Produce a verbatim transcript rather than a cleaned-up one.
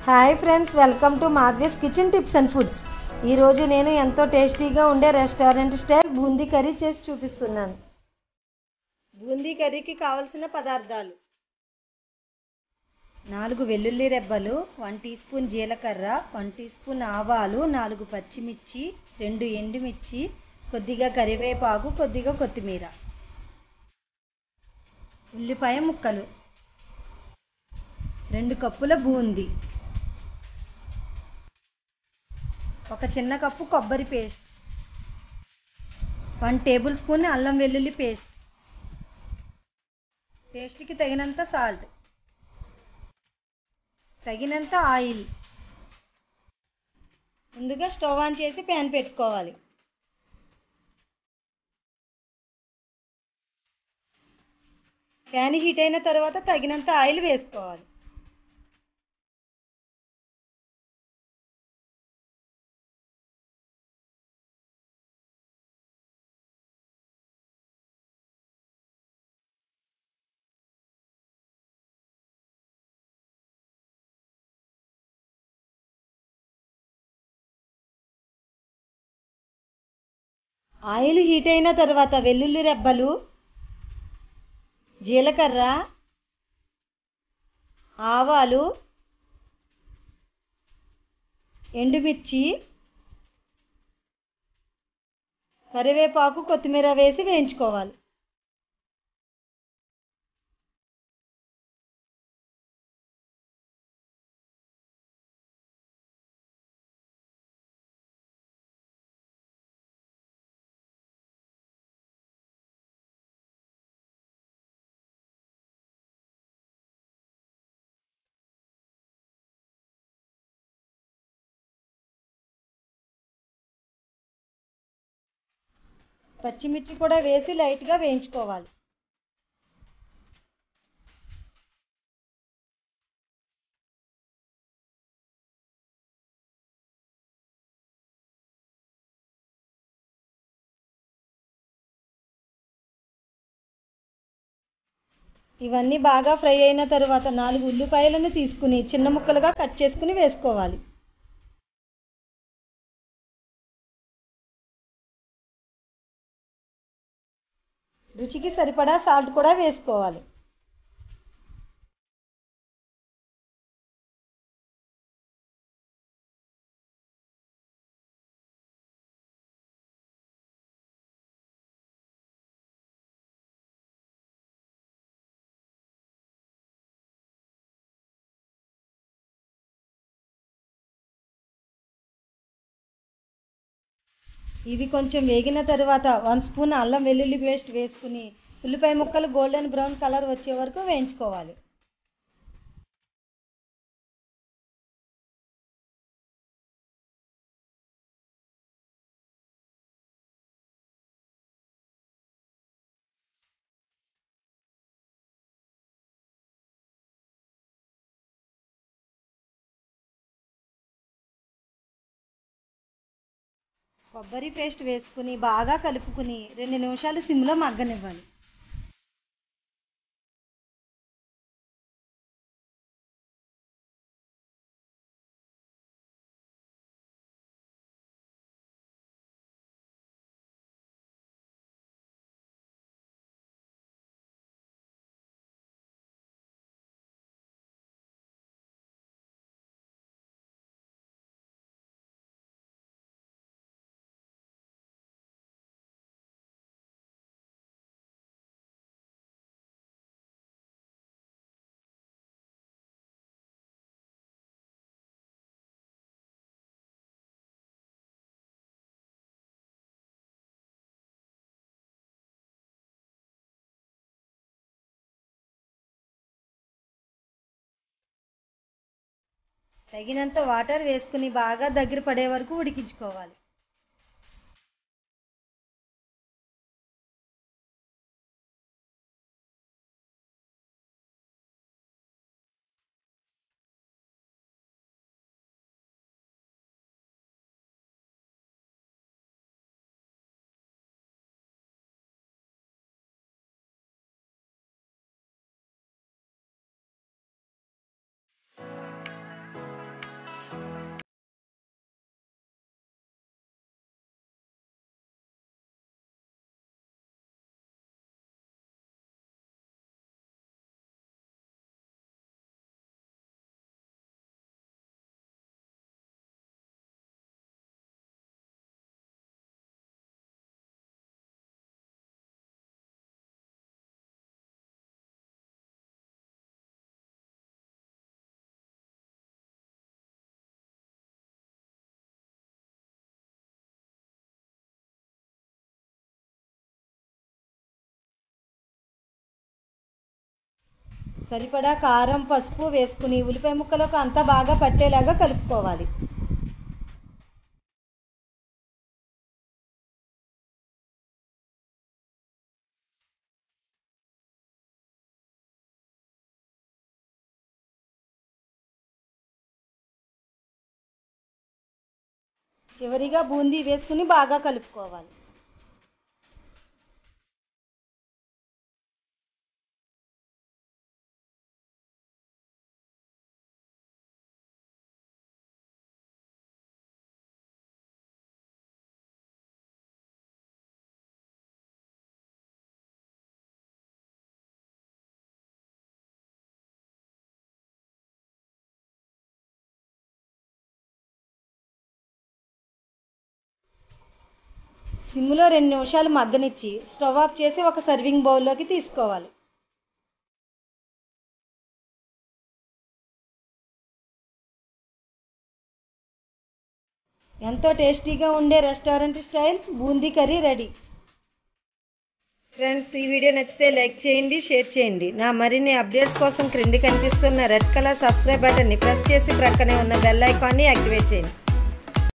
Hi friends, welcome to Madhavi's kitchen tips and foods. ఈరోజు నేను ఎంతో టేస్టీగా ఉండే రెస్టారెంట్ స్టైల్ బూందీ కర్రీ చేసి చూపిస్తున్నాను. బూందీ కర్రీకి కావలసిన పదార్థాలు: నాలుగు వెల్లుల్లి రెబ్బలు, వన్ టీ స్పూన్ జీలకర్ర, వన్ టీ స్పూన్ ఆవాలు, నాలుగు పచ్చిమిర్చి, రెండు ఎండుమిర్చి, కొద్దిగా కరివేపాకు, కొద్దిగా కొత్తిమీర, ఉల్లిపాయ ముక్కలు, రెండు కప్పుల బూందీ, ఒక చిన్న కప్పు కొబ్బరి పేస్ట్, వన్ టేబుల్ స్పూన్ అల్లం వెల్లుల్లి పేస్ట్, టేస్ట్కి తగినంత సాల్ట్, తగినంత ఆయిల్. ముందుగా స్టవ్ ఆన్ చేసి ప్యాన్ పెట్టుకోవాలి. ప్యాన్ హీట్ అయిన తర్వాత తగినంత ఆయిల్ వేసుకోవాలి. ఆయిల్ హీట్ అయిన తర్వాత వెల్లుల్లి రెబ్బలు, జీలకర్ర, ఆవాలు, ఎండుమిర్చి, కరివేపాకు, కొత్తిమీర వేసి వేయించుకోవాలి. పచ్చిమిర్చి కూడా వేసి లైట్గా వేయించుకోవాలి. ఇవన్నీ బాగా ఫ్రై అయిన తర్వాత నాలుగు ఉల్లిపాయలను తీసుకుని చిన్న ముక్కలుగా కట్ చేసుకుని వేసుకోవాలి. రుచికి సరిపడా సాల్ట్ కూడా వేసుకోవాలి. ఇవి కొంచెం వేగిన తర్వాత వన్ స్పూన్ అల్లం వెల్లుల్లి పేస్ట్ వేసుకుని ఉల్లిపాయ ముక్కలు గోల్డెన్ బ్రౌన్ కలర్ వచ్చే వరకు వేయించుకోవాలి. కొబ్బరి పేస్ట్ వేసుకుని బాగా కలుపుకుని రెండు నిమిషాలు సిమ్లో మగ్గనివ్వాలి. తగినంత వాటర్ వేసుకుని బాగా దగ్గర పడే వరకు ఉడికించుకోవాలి. సరిపడా కారం పసుపు వేసుకుని ఉల్లిపాయ ముక్కలకు అంతా బాగా పట్టేలాగా కలుపుకోవాలి. చివరిగా బూందీ వేసుకుని బాగా కలుపుకోవాలి. సిమ్లో రెండు నిమిషాలు మగ్గనిచ్చి స్టవ్ ఆఫ్ చేసి ఒక సర్వింగ్ బౌల్లోకి తీసుకోవాలి. ఎంతో టేస్టీగా ఉండే restaurant style boondi curry ready. Friends, ఈ వీడియో నచ్చితే లైక్ చేయండి, షేర్ చేయండి. నా మరిన్ని అప్డేట్స్ కోసం క్రింది కనిపిస్తున్న రెడ్ కలర్ సబ్స్క్రైబ్ బటన్ని ప్రెస్ చేసి ప్రక్కనే ఉన్న బెల్ ఐకాన్ని యాక్టివేట్ చేయండి.